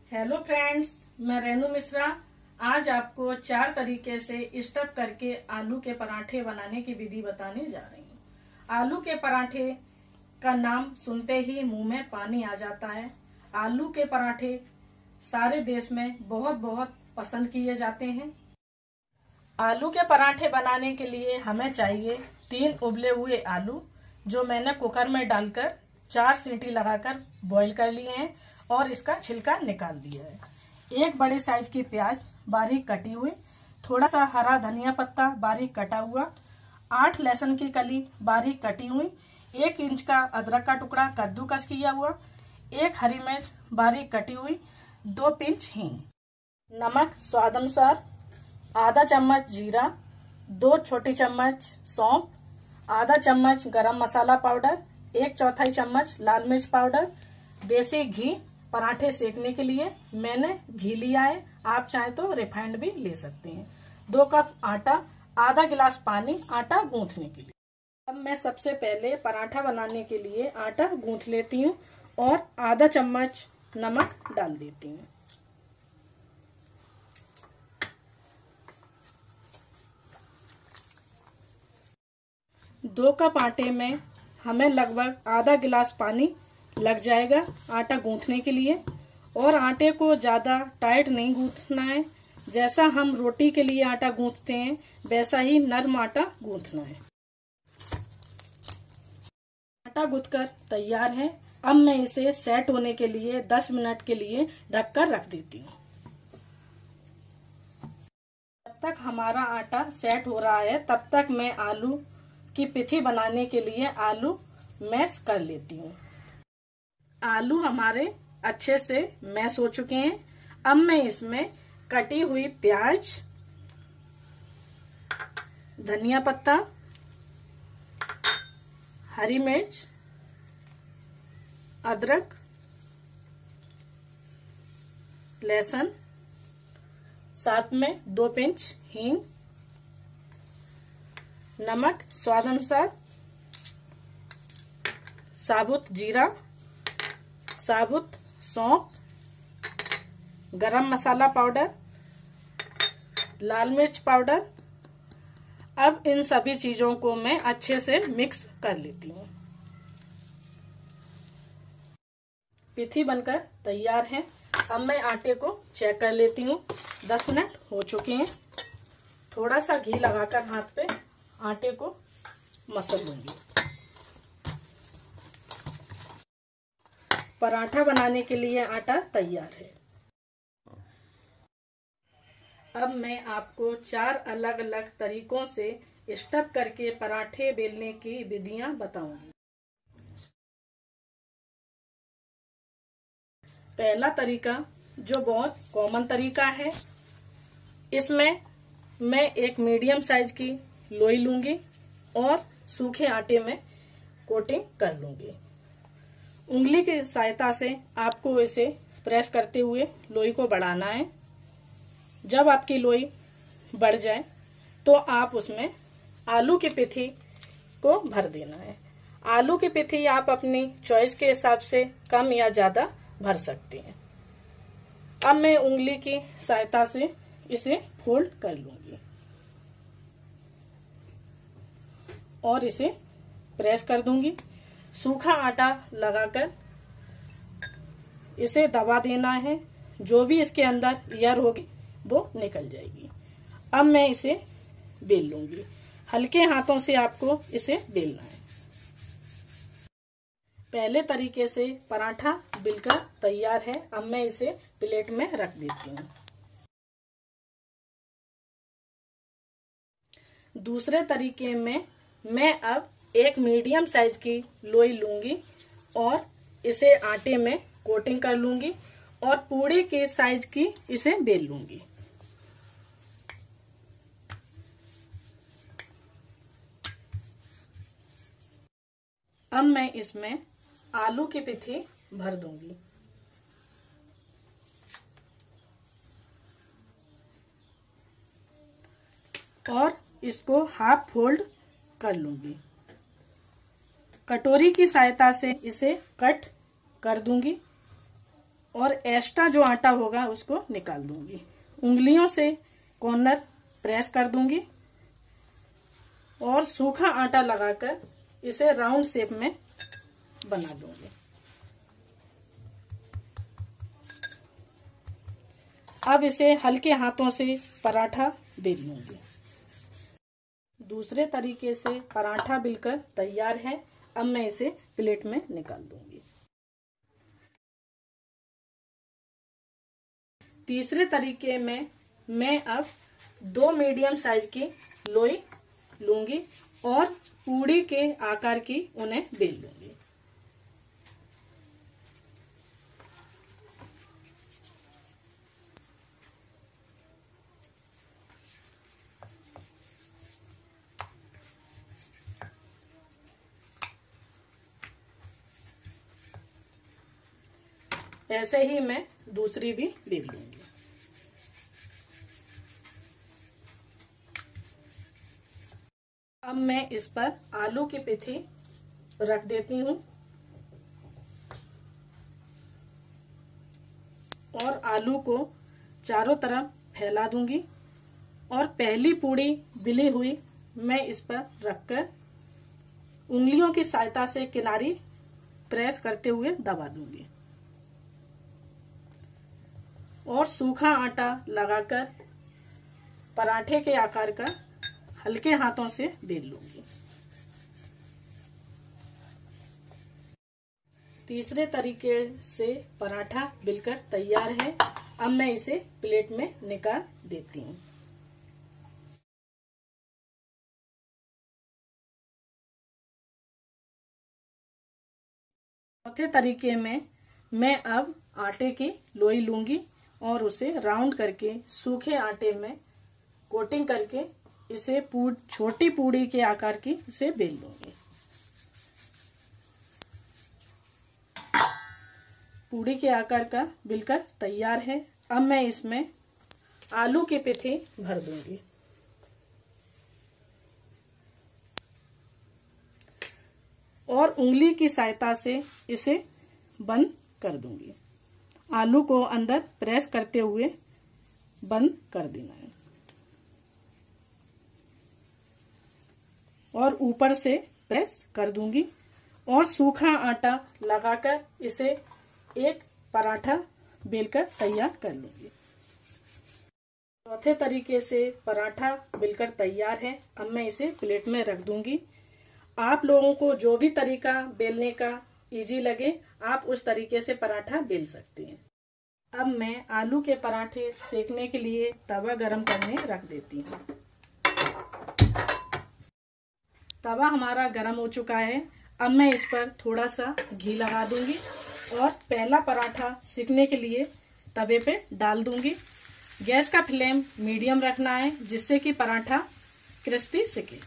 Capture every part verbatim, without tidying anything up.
Hello friends, मैं रेनू मिश्रा आज आपको चार तरीके से स्टफ करके आलू के पराठे बनाने की विधि बताने जा रही हूँ। आलू के पराठे का नाम सुनते ही मुंह में पानी आ जाता है। आलू के पराठे सारे देश में बहुत बहुत पसंद किए जाते हैं। आलू के पराठे बनाने के लिए हमें चाहिए तीन उबले हुए आलू, जो मैंने कुकर में डालकर चार सीटी लगाकर बॉईल कर लिए हैं और इसका छिलका निकाल दिया है। एक बड़े साइज की प्याज बारीक कटी हुई, थोड़ा सा हरा धनिया पत्ता बारीक कटा हुआ, आठ लहसुन की कली बारीक कटी हुई, एक इंच का अदरक का टुकड़ा कद्दूकस किया हुआ, एक हरी मिर्च बारीक कटी हुई, दो पिंच हींग, नमक स्वाद अनुसार, आधा चम्मच जीरा, दो छोटी चम्मच सौंफ, आधा चम्मच गरम मसाला पाउडर, एक चौथाई चम्मच लाल मिर्च पाउडर, देसी घी पराठे सेकने के लिए मैंने घी लिया है, आप चाहे तो रिफाइंड भी ले सकते हैं, दो कप आटा, आधा गिलास पानी आटा गूंथने के लिए। अब मैं सबसे पहले पराठा बनाने के लिए आटा गूंथ लेती हूँ और आधा चम्मच नमक डाल देती हूँ। दो कप आटे में हमें लगभग आधा गिलास पानी लग जाएगा आटा गूंथने के लिए। और आटे को ज्यादा टाइट नहीं गूंथना है, जैसा हम रोटी के लिए आटा गूंथते हैं वैसा ही नरम आटा गूंथना है। आटा गूंथकर तैयार है। अब मैं इसे सेट होने के लिए दस मिनट के लिए ढककर रख देती हूँ। जब तक हमारा आटा सेट हो रहा है तब तक मैं आलू की पिथी बनाने के लिए आलू मैश कर लेती हूँ। आलू हमारे अच्छे से मैश हो चुके हैं। अब मैं इसमें कटी हुई प्याज, धनिया पत्ता, हरी मिर्च, अदरक, लहसुन, साथ में दो पिंच हींग, नमक स्वाद अनुसार, साबुत जीरा, साबुत सौंफ, गरम मसाला पाउडर, लाल मिर्च पाउडर। अब इन सभी चीजों को मैं अच्छे से मिक्स कर लेती हूँ। पिथी बनकर तैयार है। अब मैं आटे को चेक कर लेती हूँ। दस मिनट हो चुके हैं। थोड़ा सा घी लगाकर हाथ पे आटे को मसल लूंगी। पराठा बनाने के लिए आटा तैयार है। अब मैं आपको चार अलग अलग तरीकों से स्टफ करके पराठे बेलने की विधियां बताऊंगी। पहला तरीका जो बहुत कॉमन तरीका है, इसमें मैं एक मीडियम साइज की लोई लूंगी और सूखे आटे में कोटिंग कर लूंगी। उंगली की सहायता से आपको इसे प्रेस करते हुए लोई को बढ़ाना है। जब आपकी लोई बढ़ जाए तो आप उसमें आलू की पिथी को भर देना है। आलू की पिथी आप अपनी चॉइस के हिसाब से कम या ज्यादा भर सकते हैं। अब मैं उंगली की सहायता से इसे फोल्ड कर लूंगी और इसे प्रेस कर दूंगी। सूखा आटा लगाकर इसे दबा देना है, जो भी इसके अंदर एयर होगी वो निकल जाएगी। अब मैं इसे बेल लूंगी। हल्के हाथों से आपको इसे बेलना है। पहले तरीके से पराठा बिलकर तैयार है। अब मैं इसे प्लेट में रख देती हूँ। दूसरे तरीके में मैं अब एक मीडियम साइज की लोई लूंगी और इसे आटे में कोटिंग कर लूंगी और पूरे के साइज की इसे बेल लूंगी। अब मैं इसमें आलू की पिथी भर दूंगी और इसको हाफ फोल्ड कर लूंगी। कटोरी की सहायता से इसे कट कर दूंगी और एक्स्ट्रा जो आटा होगा उसको निकाल दूंगी। उंगलियों से कॉर्नर प्रेस कर दूंगी और सूखा आटा लगाकर इसे राउंड शेप में बना दूंगी। अब इसे हल्के हाथों से पराठा बेल लूंगी। दूसरे तरीके से पराठा बेलकर तैयार है। अब मैं इसे प्लेट में निकाल दूंगी। तीसरे तरीके में मैं अब दो मीडियम साइज की लोई लूंगी और पूड़ी के आकार की उन्हें बेल लूंगी। ऐसे ही मैं दूसरी भी बेल लूंगी। अब मैं इस पर आलू की पिथी रख देती हूँ और आलू को चारों तरफ फैला दूंगी और पहली पूड़ी बिली हुई मैं इस पर रखकर उंगलियों की सहायता से किनारी प्रेस करते हुए दबा दूंगी और सूखा आटा लगाकर पराठे के आकार का हल्के हाथों से बेल लूंगी। तीसरे तरीके से पराठा बेलकर तैयार है। अब मैं इसे प्लेट में निकाल देती हूँ। चौथे तरीके में मैं अब आटे की लोई लूंगी और उसे राउंड करके सूखे आटे में कोटिंग करके इसे पूड़ छोटी पूड़ी के आकार की इसे बेल लूंगी। पूड़ी के आकार का बेलकर तैयार है। अब मैं इसमें आलू की पिथी भर दूंगी और उंगली की सहायता से इसे बंद कर दूंगी। आलू को अंदर प्रेस करते हुए बंद कर देना है और ऊपर से प्रेस कर दूंगी और सूखा आटा लगाकर इसे एक पराठा बेलकर तैयार कर लूंगी। चौथे तरीके से पराठा बेलकर तैयार है। अब मैं इसे प्लेट में रख दूंगी। आप लोगों को जो भी तरीका बेलने का इजी लगे आप उस तरीके से पराठा बेल सकते हैं। अब मैं आलू के पराठे सेकने के लिए तवा गरम करने रख देती हूँ। तवा हमारा गरम हो चुका है। अब मैं इस पर थोड़ा सा घी लगा दूंगी और पहला पराठा सेकने के लिए तवे पे डाल दूंगी। गैस का फ्लेम मीडियम रखना है जिससे कि पराठा क्रिस्पी सिके।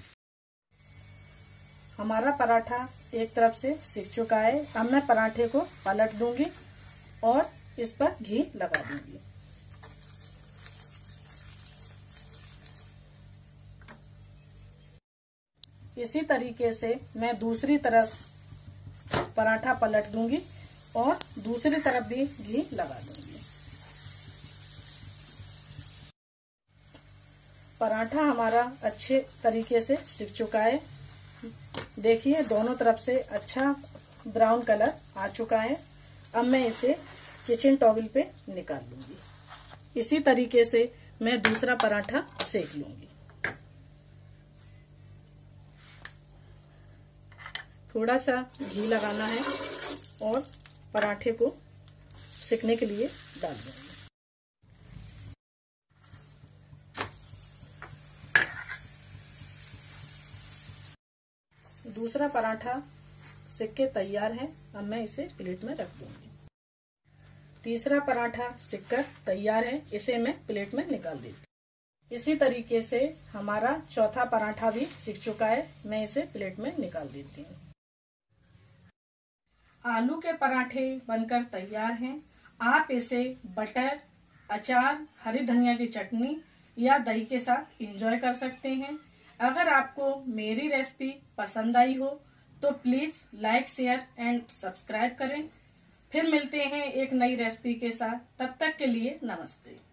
हमारा पराठा एक तरफ से सिक चुका है। अब मैं पराठे को पलट दूंगी और इस पर घी लगा दूंगी। इसी तरीके से मैं दूसरी तरफ पराठा पलट दूंगी और दूसरी तरफ भी घी लगा दूंगी। पराठा हमारा अच्छे तरीके से सिक चुका है। देखिए दोनों तरफ से अच्छा ब्राउन कलर आ चुका है। अब मैं इसे किचन टॉवल पे निकाल लूंगी। इसी तरीके से मैं दूसरा पराठा सेक लूंगी। थोड़ा सा घी लगाना है और पराठे को सेकने के लिए डाल दूंगी। दूसरा पराठा सेक के तैयार है। अब मैं इसे प्लेट में रख दूंगी। तीसरा पराठा सिककर तैयार है। इसे मैं प्लेट में निकाल देती। इसी तरीके से हमारा चौथा पराठा भी सिक चुका है। मैं इसे प्लेट में निकाल देती हूँ। आलू के पराठे बनकर तैयार हैं। आप इसे बटर, अचार, हरी धनिया की चटनी या दही के साथ एंजॉय कर सकते हैं। अगर आपको मेरी रेसिपी पसंद आई हो तो please like, share and subscribe करें। फिर मिलते हैं एक नई रेसिपी के साथ। तब तक के लिए नमस्ते।